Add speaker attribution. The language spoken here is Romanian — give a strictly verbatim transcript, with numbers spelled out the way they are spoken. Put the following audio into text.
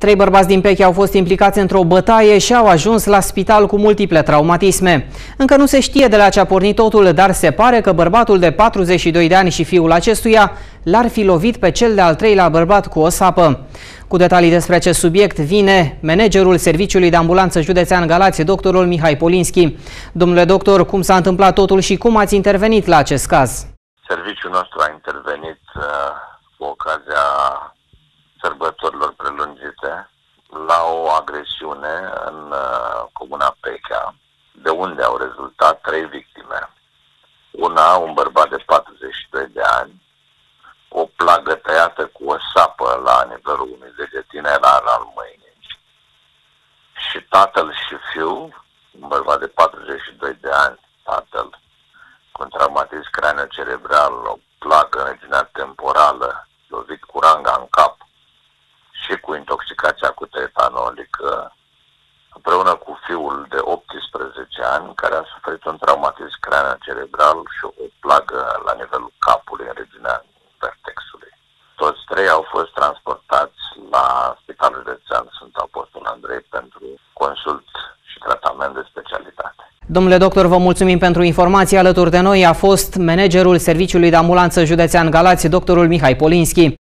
Speaker 1: Trei bărbați din Peche au fost implicați într-o bătaie și au ajuns la spital cu multiple traumatisme. Încă nu se știe de la ce a pornit totul, dar se pare că bărbatul de patruzeci și doi de ani și fiul acestuia l-ar fi lovit pe cel de-al treilea bărbat cu o sapă. Cu detalii despre acest subiect vine managerul Serviciului de Ambulanță Județean Galați, doctorul Mihai Polinski. Domnule doctor, cum s-a întâmplat totul și cum ați intervenit la acest caz?
Speaker 2: Serviciul nostru a intervenit uh, cu ocazia sărbătorilor prelungite la o agresiune în uh, comuna Pechea, de unde au rezultat trei victime. Una, un bărbat de patruzeci și doi de ani, o plagă tăiată cu o sapă la nivelul unui degetin era al mâinii. Și tatăl și fiul, un bărbat de patruzeci și doi de ani, tatăl, cu un traumatism cranio-cerebral, o plagă în regiunea temporală, lovit cu ranga în cap și cu intoxicația acută etanolică, împreună cu fiul de optsprezece ani, care a suferit un traumatism cranio-cerebral și o plagă la nivelul capului în regiunea vertexului. Toți trei au fost transportați la Spitalul Județean Sfântul Apostol Andrei pentru consult și tratament de specialitate.
Speaker 1: Domnule doctor, vă mulțumim pentru informații. Alături de noi a fost managerul Serviciului de Ambulanță Județean Galați, doctorul Mihai Polinski.